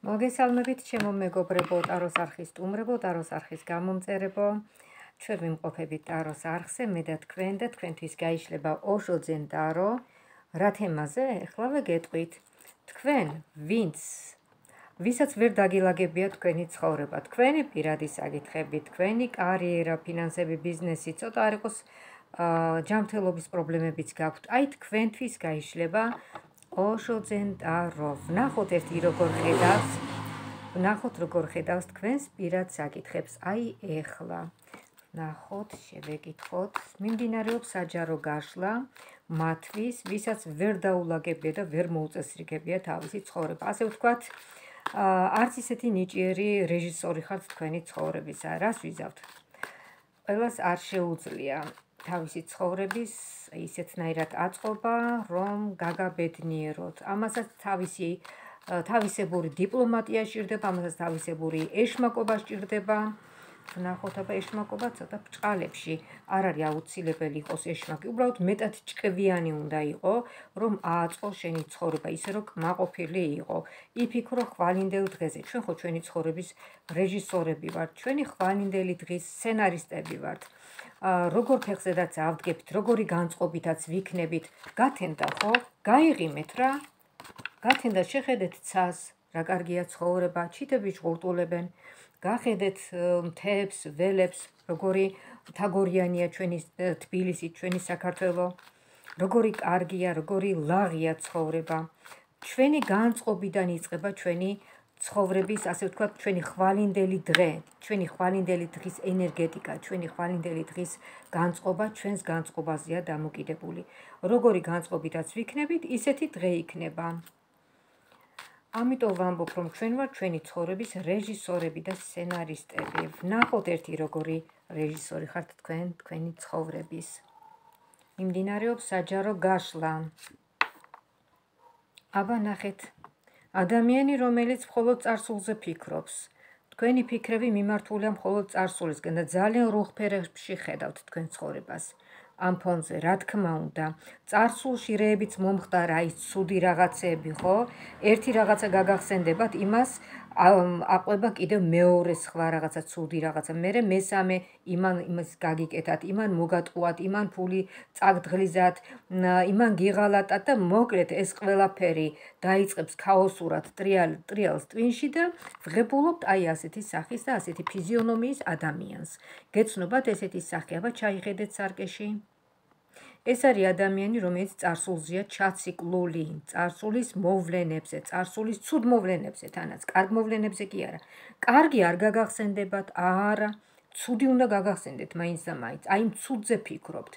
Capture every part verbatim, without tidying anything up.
მოგესალმებით ჩემო მეგობრებო, ტაროს არხის სტუმრებო, ტაროს არხის გამომწერებო. ჩვენ ვიმყოფებით ტაროს არხზე, მე და თქვენ და თქვენთვის გაიშლება ოშო ძენ ტარო. რა თემაზე? ეხლა ვეგეტყვით. თქვენ, ვინც ვისაც ვერ დაგილაგებია თქვენი ცხოვრება, თქვენი პირადი საკითხები, თქვენი კარიერა, ფინანსები, ბიზნესი, ცოტა არ იყოს ჯანმრთელობის პრობლემებიც გაქვთ. აი თქვენთვის გაიშლება ოშო ძენ ტარო. ვნახოთ ერთი როგორ ხედავს, ვნახოთ როგორ ხედავს თქვენს პირად საკითხებს. აი ეხლა ვნახოთ, შევეკითხოთ. მიმდინარეობს საჯარო გაშლა მათთვის, ვისაც ვერ დაულაგებია და ვერ მოუწესრიგებია თავისი ცხოვრება. ასე ვთქვათ, არც ისეთი ნიჭიერი რეჟისორი ხართ თქვენი ცხოვრებისა. რას ვიზავთ? ყველას არ შეუძლია თავისი ცხოვრების ისეთნაირად აწყობა, რომ გაგაბედნიეროთ. ამასაც თავისი თავისებური დიპლომატია სჭირდება, ამასაც თავისებური ეშმაკობა სჭირდება. ვნახოთ, აბა ეშმაკობა ცოტა ბრჭყალებში არ არის აუცილებელი იყოს ეშმაკი, უბრალოდ მეტად ჭკვიანი უნდა იყო, რომ ააწყო შენი ცხოვრება, ისე რომ კმაყოფილი იყო. იფიქრო ხვალინდელ დღეზე. ჩვენ ხო ჩვენი ცხოვრების რეჟისორები ვართ, ჩვენი ხვალინდელი დღის სცენარისტები ვართ. როგორ ფეხზედაც ავდგებით, როგორი განწყობითაც ვიქნებით, გათენდა ხო? გაიღიმეთ რა. გათენდა, შეხედეთ ცას, რა კარგია ცხოვრება, ჩიტები ჟღურტულებენ. გახედეთ მთებს, ველებს, როგორი თაგორიანია ჩვენი თბილისი, ჩვენი საქართველო, როგორი კარგია, როგორი ლაღია ცხოვრება. ჩვენი განწყობიდან იწყება ჩვენი ცხოვრების, ასე ვთქვათ, ჩვენი ხვალინდელი დღე, ჩვენი ხვალინდელი დღის ენერგეტიკა, ჩვენი ხვალინდელი დღის განწყობა ჩვენს განწყობაზეა დამოკიდებული. როგორი განწყობითაც ვიქნებით, ისეთი დღე იქნება. ამიტომ ვამბობ, რომ ჩვენ ვართ ჩვენი ცხოვრების რეჟისორები და სცენარისტები. ვნახოთ ერთი როგორი რეჟისორი ხართ თქვენ თქვენი ცხოვრების. მიმდინარეობს საჯარო გაშლა. აბა ნახეთ. ადამიანი, რომელიც მხოლოდ წარსულზე ფიქრობს. თქვენი ფიქრები მიმართულია მხოლოდ წარსულისკენ და ძალიან რუხ ფერებში ხედავთ თქვენ ცხოვრებას. ამ ფონზე, რა თქმა უნდა, წარსულში რეებიც მომხდარა, აი ცუდი რაღაცები, ხო? ერთი რაღაცა გაგახსენდებათ, იმას აყვება კიდევ მეორე სხვა რაღაცა ცუდი რაღაცა. მერე მესამე იმან იმას გაგიკეთათ, იმან მოგატყუათ, იმან ფული წაგდღლიზათ, იმან გიღალატათ და მოკლედ ეს ყველაფერი დაიწყებს ქაოსურად ტრიალს ტვინში და ვღებულობთ აი ასეთი სახის და ასეთი ფიზიონომიის ადამიანს. გეცნობათ ესეთი სახე, აბა ჩაიხედეთ სარკეში. ეს არის ადამიანი, რომელიც წარსულზეა ჩაციკლული, წარსულის მოვლენებზე, წარსულის ცუდ მოვლენებზე, თანაც კარგ მოვლენებზე კი არა. კარგი არ გაგახსენდებათ, არა, ცუდი უნდა გაგახსენდეთ მაინც და მაინც, აი იმ ცუდზე ფიქრობთ.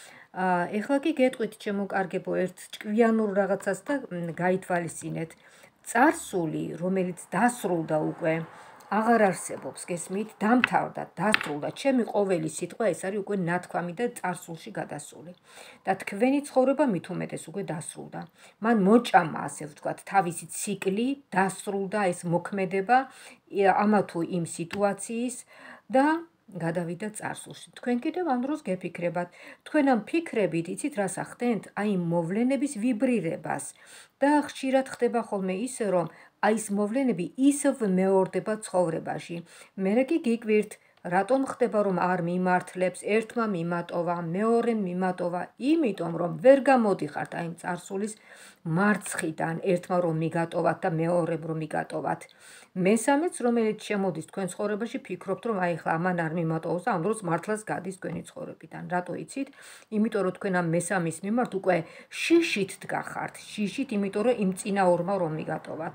ეხლა კი გეტყვით ჩემო კარგებო ერთ ჭკვიანურ რაღაცას და გაითვალისწინეთ. წარსული, რომელიც დასრულდა უკვე, აღარ არსებობს, გესმით, დამთავრდა, დასრულდა. ჩემი ყოველი სიტყვა ეს არის უკვე ნათქვამი და წარსულში გადასული. და თქვენი ცხოვრება მით უმეტეს უკვე დასრულდა. მან მოჭამა, ასე ვთქვათ, თავისი ციკლი, დასრულდა ეს მოქმედება ამა თუ იმ სიტუაციის და გადავიდა წარსულში. თქვენ კიდევ ამ დროს გეფიქრებათ. თქვენ ამ ფიქრებით იცით რას ახდენთ? აი მოვლენების ვიბრირებას. და ხშირად ხდება ხოლმე ისე, რომ აი ეს მოვლენები ისევ მეორდება ცხოვრებაში. მერე კი გიკვირთ, რატომ ხდება, რომ არ მიმართლებს, ერთმა მიმატოვა, მეორემ მიმატოვა, იმიტომ რომ ვერ გამოდიხართ აი წარსულის მარცხიდან, ერთმა რომ მიგატოვათ და მეორემ რომ მიგატოვათ. მესამეც, რომელიც შემოდის თქვენ ცხოვრებაში, ფიქრობთ, რომ აი ხლა ამან არ მიმატოვოს და ამ დროს მართლაც გადის თქვენი ცხოვრებიდან. რატო იცით? იმიტომ რომ თქვენ ამ მესამის მიმართ უკვე შიშით დგახართ, შიშით, იმიტომ რომ იმ წინაორმა რომ მიგატოვათ.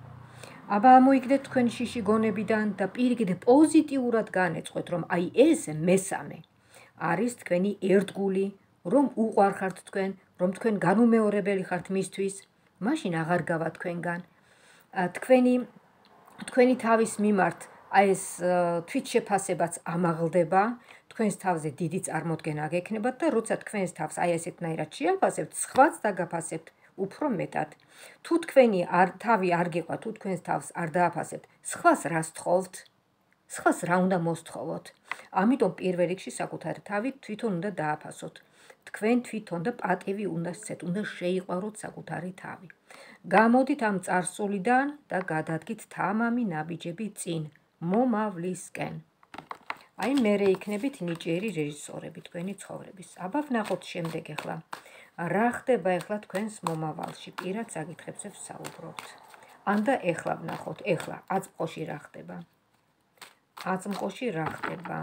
აბა ამოიგდეთ თქვენ შიში გონებიდან და პირიქით პოზიტიურად განეწყვეთ, რომ აი ეს მესამე არის თქვენი ერთგული, რომ უყვარხართ თქვენ, რომ თქვენ განუმეორებელი ხართ მისთვის, მაშინ აღარ გავა თქვენგან. თქვენი თქვენი თავის მიმართ აი ეს თვითშეფასებაც ამაღლდება, თქვენს თავზე დიდი წარმოდგენა გექნებათ და როცა თქვენს თავს აი ესეთნაირად შეაფასებთ, სხვაც დაგაფასებთ. უფრო მეტად. თუ თქვენი თავი არ გიყვართ, თუ თქვენს თავს არ დააფასებთ, სხვას რას თხოვთ? სხვას რა უნდა მოსთხოვოთ? ამიტომ პირველ რიგში საკუთარი თავი თვითონ უნდა დააფასოთ. თქვენ თვითონ და პატივი უნდა სცეთ, უნდა შეიყვაროთ საკუთარი თავი. გამოდით ამ წარსულიდან და გადადგით თამამი ნაბიჯები წინ, მომავლისკენ. აი, მერე იქნებით ნიჭიერი რეჟისორები თქვენი ცხოვრების. აბა ვნახოთ შემდეგ ახლა. რა ხდება ახლა თქვენს მომავალში? პირად საკითხებზე ვსაუბრობთ. ანდა ახლა ვნახოთ, ახლა აწმყოში რა ხდება? აწმყოში რა ხდება?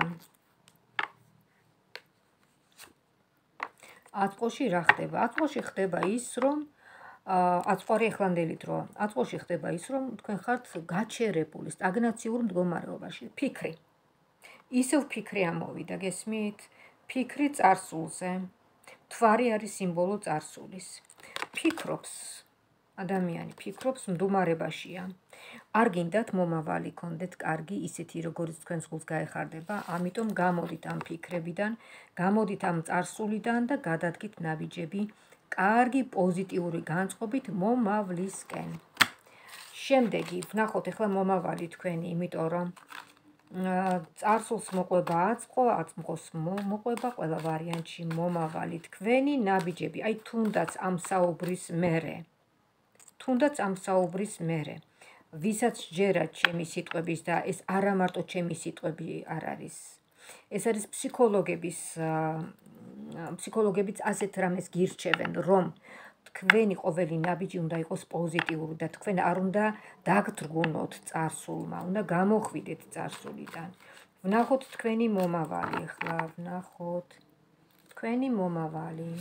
აწმყოში რა ხდება? აწმყოში ხდება ის, რომ აწმყარი ახლანდელი დრო. აწმყოში ხდება ის, რომ თქვენ ხართ გაჩერებული სტაგნაციურ მდგომარეობაში. ფიქრი. ისევ ფიქრი ამოვიდა, გესმით? ფიქრი წარსულზე. მთვარი არის სიმბოლო წარსულის. ფიქრობს ადამიანი, ფიქრობს მდუმარებაშია. არ გინდათ მომავალი გქონდეთ კარგი, ისეთი როგორიც თქვენს გულს გაეხარდება, ამიტომ გამოდით ამ ფიქრებიდან, გამოდით ამ წარსულიდან და გადადგით ნაბიჯები კარგი პოზიტიური განწყობით მომავლისკენ. შემდეგი ვნახოთ ახლა მომავალი თქვენი, იმიტომ რომ წარსულს მოყვება აწმყო, აწმყოს მოყვება ყველა ვარიანტში მომავალი თქვენი ნაბიჯები. აი, თუნდაც ამ საუბრის მერე. თუნდაც ამ საუბრის მერე. ვისაც ჯერათ ჩემი სიტყვების და ეს არა მარტო ჩემი სიტყვები არ არის. ეს არის ფსიქოლოგების ფსიქოლოგებიც ასეთ რამეს გირჩევენ, რომ თქვენი ყოველი ნაბიჯი უნდა იყოს პოზიტიური და თქვენ არ უნდა დაგდრგუნოთ წარსულმა, უნდა გამოხვიდეთ წარსულიდან. ვნახოთ თქვენი მომავალი ახლა, ვნახოთ თქვენი მომავალი.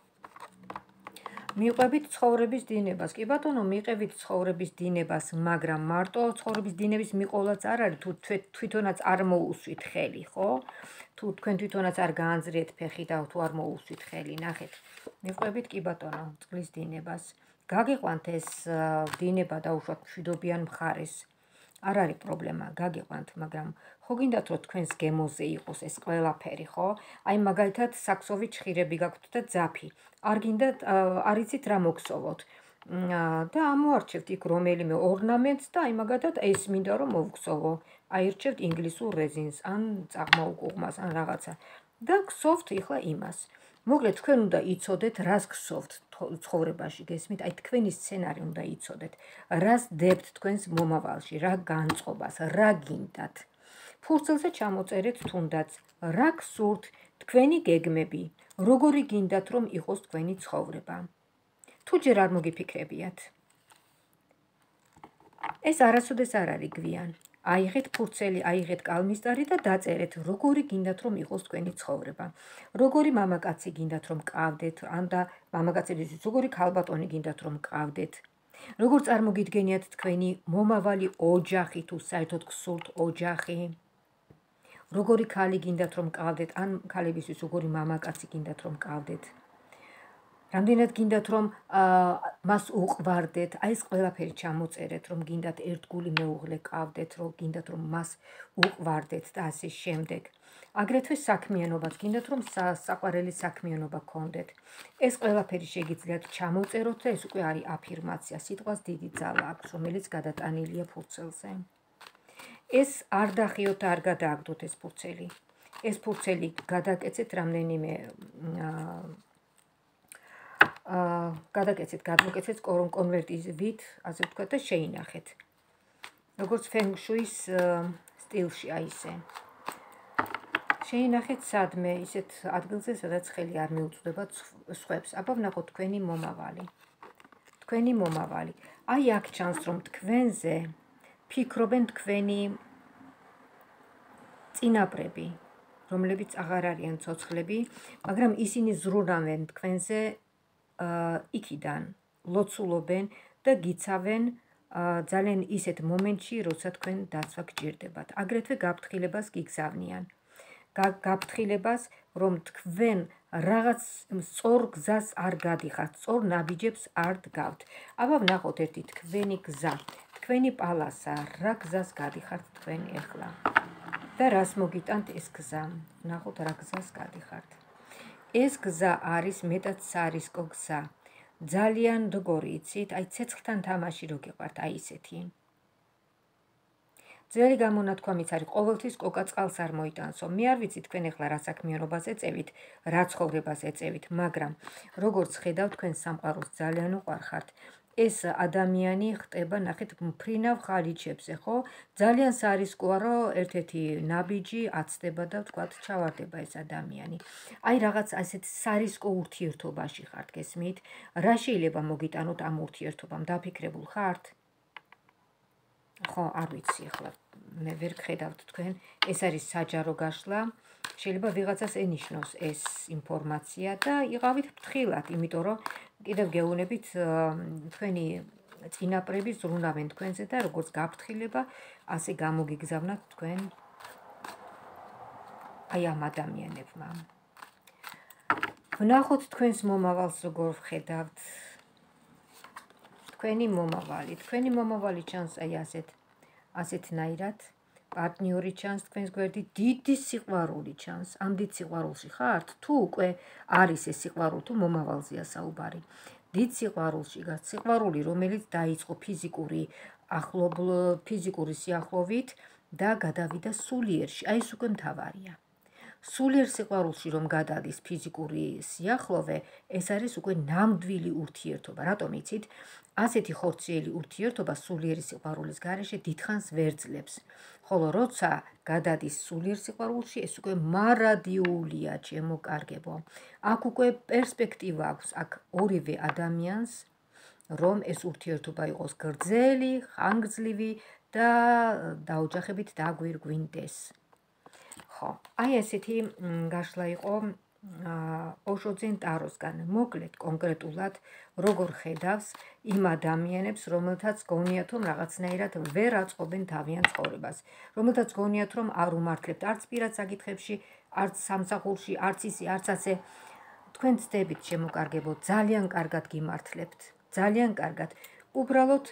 მიყვებით ცხოვრების დინებას. კი ბატონო, მიყვებით ცხოვრების დინებას, მაგრამ მარტო ცხოვრების დინების მიყოლაც არ არის, თუ თვითონაც არ მოусვით ხელი, ხო? თუ თქვენ თვითონაც არ გაანძრიეთ ფეხი და თუ არ მოусვით ხელი, ნახეთ. მიყვებით კი ბატონო, წყლის დინებას. გაგიყვანთ ეს დინება დაუშვათ მშვიდობიან მხარეს. არ არის პრობლემა, გაგიყვანთ, მაგრამ ხო გინდათ რომ თქვენს გემოზე იყოს ეს ყველაფერი, ხო? აი, მაგალითად, საქსოვით ჭხირები გაქვთ და ძაფი. არ გინდათ, არ იცით რა მოგსოვოთ. და ამოარჩევთ იქ რომელიმე ორნამენტს და აი მაგალითად ეს მინდა რომ მოვგსოვო. აირჩევთ ინგლისურ რეზინს, ან წაღმაუკუღმას, ან რაღაცა. და გსოვთ ეხლა იმას. მოკლედ, თქვენ უნდა იცოდეთ, რას გსოვთ ცხოვრებაში, გესმით? აი, თქვენი სცენარი უნდა იცოდეთ. რას დებთ თქვენს მომავალში, რა განწყობას, რა გინდათ. ფურცელზე ჩამოწერეთ თუნდაც, რა გსურთ, თქვენი გეგმები, როგორი გინდათ რომ იყოს თქვენი ცხოვრება. თუ ჯერ არ მოგიფიქრებიათ. ეს არასოდეს არ არის გვიან. აიღეთ ფურცელი, აიღეთ კალმისტარი და დაწერეთ, როგორი გინდათ რომ იყოს თქვენი ცხოვრება. როგორი მამაკაცი გინდათ რომ გყავდეთ, ან და მამაკაცებისთვის როგორი ქალბატონი გინდათ რომ გყავდეთ. როგორ წარმოგიდგენიათ თქვენი მომავალი ოჯახი, თუ საერთოდ გსურთ ოჯახი. როგორი ქალი გინდათ რომ გყავდეთ, ან ქალებისთვის როგორი მამაკაცი გინდათ რომ გყავდეთ. რამდენად გინდათ რომ მას უყვარდეთ, აი ეს ყველაფერი ჩამოწერეთ, რომ გინდათ ერთგული მეუღლე გყავდეთ, რომ გინდათ რომ მას უყვარდეთ და ასე შემდეგ. აგრეთვე საქმიანობაც გინდათ რომ საყვარელი საქმიანობა გქონდეთ. ეს ყველაფერი შეგიძლიათ ჩამოწეროთ და ეს უკვე არის აფირმაცია, სიტყვას დიდი ძალა აქვს, რომელიც გადატანილია ფურცელზე. ეს არ დახიოთ და არ გადააგდოთ ეს ფურცელი. ეს ფურცელი გადაკეცეთ რამდენიმე გადაკეცეთ, გადმოკეცეთ კონვერტივით, ასე ვთქვათ და შეინახეთ. როგორც ფენგშუის სტილში, აი ესე. შეინახეთ სადმე, ისეთ ადგილზე, სადაც ხელი არ მიუწვდება სხვებს. აბა ვნახოთ თქვენი მომავალი. თქვენი მომავალი. აი აქ ჩანს, რომ თქვენზე ფიქრობენ თქვენი წინაპრები, რომლებიც აღარ არიან ცოცხლები, მაგრამ ისინი ზრუნავენ თქვენზე იქიდან, ლოცულობენ და გიცავენ ძალიან ისეთ მომენტში, როცა თქვენ დაცვა გჭირდებათ. აგრეთვე გაფრთხილებას გიგზავნიან. გაფრთხილებას, რომ თქვენ რაღაც სწორ გზას არ გადიხართ, სწორ ნაბიჯებს არ დგავთ. აბა ვნახოთ ერთი თქვენი გზა, თქვენი პალასა, რა გზას გადიხართ თქვენ ახლა. და რას მოგიტანთ ეს გზა? ვნახოთ რა გზას გადიხართ. ეს გზა არის მეტად სარისკო გზა. ძალიან როგორი იცით, აი ცეცხლთან თამაში რო გიყვართ, აი ისეთი. ძველი გამონათქვამიც არის, ყოველთვის კოკა წყალს არ მოიტანსო. მე არ ვიცი თქვენ ახლა რა საქმიანობას ეწევით, რა ცხოვრებას ეწევით, მაგრამ როგორც ხედავ თქვენ სამყაროს ძალიან უყვარხართ ეს ადამიანი ხტება, ნახეთ, მფრინავ ხალიჩებზე, ხო? ძალიან სარისკოა, რომ ერთ-ერთი ნაბიჯი აცდება და ვთქვათ, ჩავარდება ეს ადამიანი. აი რაღაც ასეთ სარისკო ურთიერთობაში ხართ, გესმით? რა შეიძლება მოგიტანოთ ამ ურთიერთობამ? დაფიქრებულ ხართ? ხო, არ ვიცი, ახლა მე ვერ გხედავთ თქვენ, ეს არის საჯარო გაშლა. შეიძლება ვიღაცას ენიშნოს ეს ინფორმაცია და იყავით ფრთხილად, იმიტომ რომ კიდევ გეუბნებით თქვენი წინაპრები ზრუნავენ თქვენზე და როგორც გაფრთხილება, ასე გამოგიგზავნათ თქვენ აი ამ ადამიანებმა. ვნახოთ თქვენს მომავალს როგორ ვხედავთ. თქვენი მომავალი, თქვენი მომავალი ჩანს აი ასეთ ასეთნაირად. პარტნიორი ჩანს თქვენს გვერდით, დიდი სიყვარული ჩანს. ამ დიდ სიყვარულში ხართ? თუ უკვე არის ეს სიყვარული, თუ მომავალზეა საუბარი. დიდ სიყვარულში გართ, სიყვარული, რომელიც დაიწყო ფიზიკური ახლობლ, ფიზიკური სიახლოვით და გადავიდა სულიერში. აი ეს უკვე მთავარია. სულიერ სიყვარულში რომ გადადის ფიზიკური სიახლოვე, ეს არის უკვე ნამდვილი ურთიერთობა. რატომ იცით? ასეთი ხორციელი ურთიერთობა სულიერი სიყვარულის გარეშე დიდხანს ვერ ძლებს. ხოლო როცა გადადის სულიერ სიყვარულში, ეს უკვე მარადიულია, ჩემო კარგებო. აქ უკვე პერსპექტივა აქვს აქ ორივე ადამიანს, რომ ეს ურთიერთობა იყოს გრძელი, ხანგრძლივი და დაოჯახებით დაგვირგვინდეს. ხო, აი ესეთი გაშლა იყო ოშოძენ ტაროსგან. მოკლედ კონკრეტულად როგორ ხედავს იმ ადამიანებს, რომელთაც გონიათ, რომ რაღაცნაირად ვერ აწყობენ თავიანთ ცხოვრებას, რომელთაც გონიათ, რომ არ უმართლებთ არც პირად საკითხებში, არც სამსახურში, არც ისი, არც ასე. თქვენ ცდებით, შემოკარგებო, ძალიან კარგად გიმართლებთ, ძალიან კარგად. უბრალოდ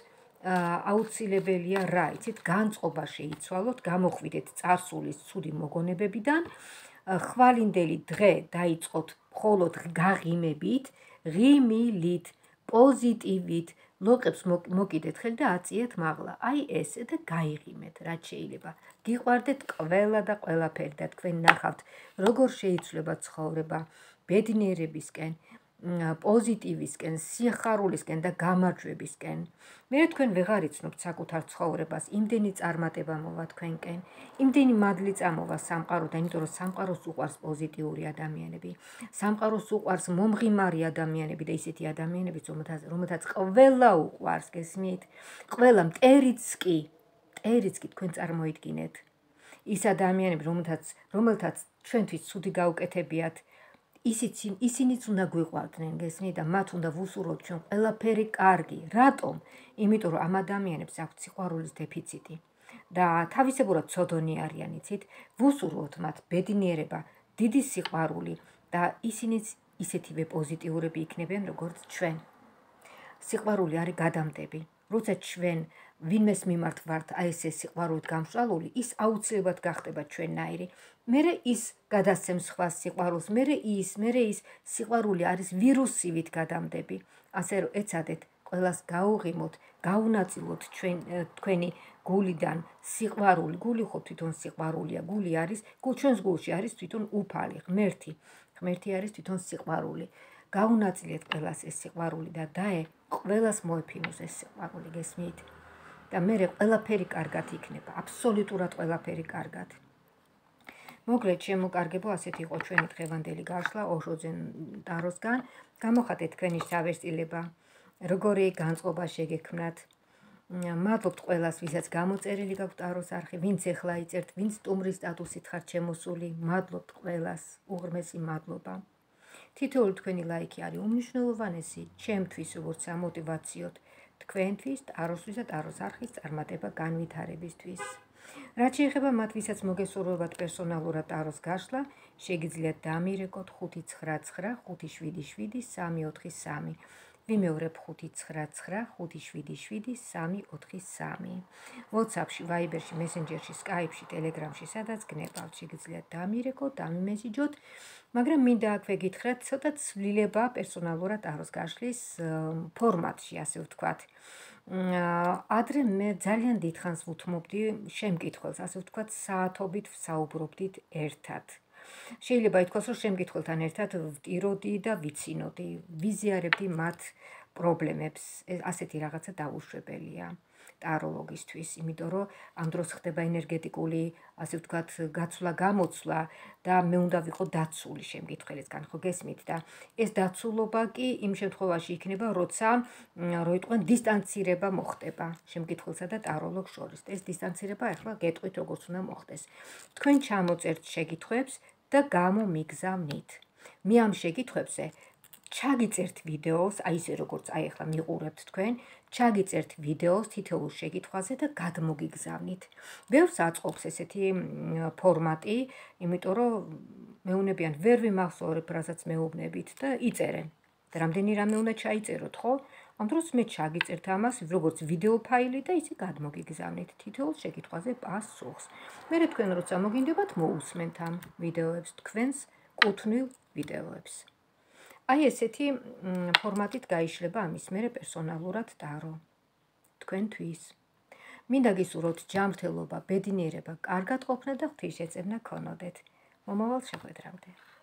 აუცილებელია რა, იცით, განწყობა შეიცვალოთ, გამოხვიდეთ წარსულის ცუდი მოგონებებიდან, ხვალინდელი დღე დაიწყოთ მხოლოდ გაღიმებით, ღიმილით, პოზიტივით, ლოყებს მოკიდეთ ხელი და აწიეთ მაღლა. აი ესე და გაიღიმეთ, რაც შეიძლება. გიყვარდეთ ყველა და ყველაფერი და თქვენ ნახავთ, როგორ შეიცვლება ცხოვრება ბედნიერებისკენ, პოზიტივისკენ, სიხარულისკენ და გამარჯვებისკენ. მე თქვენ ვეღარ იცნობთ საკუთარ ცხოვრებას, იმდენი წარმატება მოვა თქვენკენ, იმდენი მადლი წამოვა სამყაროდან, იმიტომ რომ სამყაროს უყვარს პოზიტიური ადამიანები, სამყაროს უყვარს მომღიმარი ადამიანები და ისეთი ადამიანები, რომელთაც ყველა უყვარს, გესმით? ყველა მტერიც კი, მტერიც კი თქვენ წარმოიდგინეთ. ის ადამიანები, რომელთაც ჩვენთვის ცუდი გაუკეთებიათ, ისინიც უნდა გვიყვარდნენ, გესმით, და მათ უნდა ვუსურვოთ ჩვენ ყველაფერი კარგი. რატომ? იმიტომ რომ ამ ადამიანებს აქვთ სიყვარულის დეფიციტი და თავისებურად ცოდონი არიან, იცით, ვუსურვოთ მათ ბედნიერება, დიდი სიყვარული და ისინიც ისეთივე პოზიტიურები იქნებიან, როგორც ჩვენ. სიყვარული არის გადამდები. როცა ჩვენ ვინმეს მიმართ ვართ აი ესე სიყვარულით გამშვალული, ის აუცილებლად გახდება ჩვენნაირი. მერე ის გადასცემს სხვას სიყვარულს, მერე ის, მერე ის სიყვარული არის ვირუსივით გადამდები. ასე რომ ეცადეთ ყველას გაუღიმოთ, გაუნაწილოთ თქვენი გულიდან სიყვარული. გული ხო თვითონ სიყვარულია, გული არის, ჩვენს გულში არის თვითონ უფალი, ღმერთი. ღმერთი არის თვითონ სიყვარული. გაუნაწილეთ ყველას ეს სიყვარული და დაე ყველას მოეფინოს ეს სიყვარული, გესმით? და მერე ყველაფერი კარგად იქნება, აბსოლუტურად ყველაფერი კარგად. მოკლედ შემოკარგებო, ასეთი იყო ჩვენი დღევანდელი გაშლა ოშოძენ ტაროსგან. გამოხატეთ თქვენი შთაბეჭდილება, როგორი განწყობა შეგექმნათ. მადლობთ ყველას, ვისაც გამოწერილი გაქვთ ტაროს არხი, ვინც ეხლა იწერთ, ვინც სტუმრის სტატუსით ხართ შემოსული, მადლობთ ყველას, უღრმესი მადლობა. თითოეული თქვენი ლაიქი არის უმნიშვნელოვანესი ჩემთვის, როგორც სამოტივაციოდ, თქვენთვის, ტაროსთვის და ტაროს არხის წარმატება განვითარებისთვის. რაც შეეხება მათ, ვისაც მოგესურვებათ პერსონალურად ტაროს გაშლა, შეგიძლიათ დამირეკოთ ხუთი ცხრა ცხრა ხუთი შვიდი შვიდი სამი ოთხი სამი. ვიმეორებ ხუთი ცხრა ცხრა ხუთი შვიდი შვიდი სამი ოთხი სამი. WhatsApp-ში, Viber-ში, Messenger-ში, Skype-ში, Telegram-ში, სადაც გნებავთ, შეგიძლიათ დამირეკოთ, დამიმესიჯოთ, მაგრამ მინდა აქვე გითხრათ, ცოტა ცვლილება პერსონალურად ტაროს გაშლის ფორმატში, ასე ვთქვათ. ადრე მე ძალიან დიდხანს ვუთმობდი შემკითხველს, ასე ვთქვათ, საათობით ვსაუბრობდით ერთად. შეიძლება ითქვას, რომ შემკითხველთან ერთად ვტიროდი და ვიცინოდი, ვიზიარებდი მათ პრობლემებს, ასეთი რაღაცა დაუშვებელია ტაროლოგისთვის, იმიტომ რომ ამ დროს ხდება ენერგეტიკული, ასე ვთქვათ, გაცვლა-გამოცვლა და მე უნდა ვიყო დაცული შემკითხველისგან, ხო გესმით და ეს დაცულობა კი იმ შემთხვევაში იქნება, როცა რო იტყვენ დისტანცირება მოხდება შემკითხველსა და ტაროლოგს შორის. ეს დისტანცირება ახლა გეტყვით როგორც უნდა მოხდეს. თქვენ ჩამოწერთ შეკითხვებს და გამომიგზავნით. მე ამ შეკითხვებზე ჩაგიწერთ ვიდეოს, აი ესე როგორც აი ახლა მიყურებთ თქვენ, ჩაგიწერთ ვიდეოს თითოეულ შეკითხვაზე და გადმოგიგზავნით. ბევრს აწყობს ესეთი ფორმატი, იმიტომ რომ მეუბნებიან ვერ ვიმახსოვრებ, რასაც მეუბნებით და იწერენ. და რამდენი რამე უნდა ჩაიწეროთ, ხო? ამ დროს მე ჩაგიწერთ ამას, როგორც ვიდეო ფაილი და ისე გადმოგიგზავნით თითოეულ შეკითხვაზე პასუხს. მერე თქვენ როცა მოგინდებათ, მოусმენთ ამ ვიდეოებს, თქვენს კუთვნილ ვიდეოებს. აი ესეთი ფორმატით გაიშლება ამის მერე პერსონალურად ტარო თქვენთვის. მინდა გისურვოთ ჯანმრთელობა, ბედნიერება, კარგად ყოფნა და ღვთისმშეწებნა გქონოდეთ. მომავალ შეხვედრამდე.